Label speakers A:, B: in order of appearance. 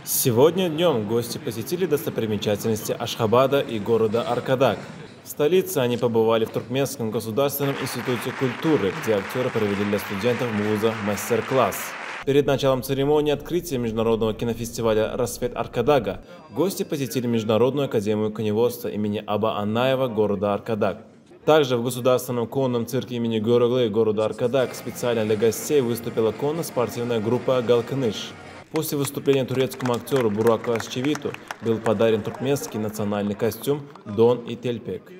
A: Сегодня днем гости посетили достопримечательности Ашхабада и города Аркадаг. В столице они побывали в Туркменском государственном институте культуры, где актеры провели для студентов вуза мастер-класс. Перед началом церемонии открытия международного кинофестиваля «Рассвет Аркадага» гости посетили Международную академию коневодства имени Аба Аннаева города Аркадаг. Также в Государственном конном цирке имени Гороглы города Аркадаг специально для гостей выступила конно-спортивная группа «Галкыныш». После выступления турецкому актеру Бураку Асчевиту был подарен туркменский национальный костюм «Дон и Тельпек».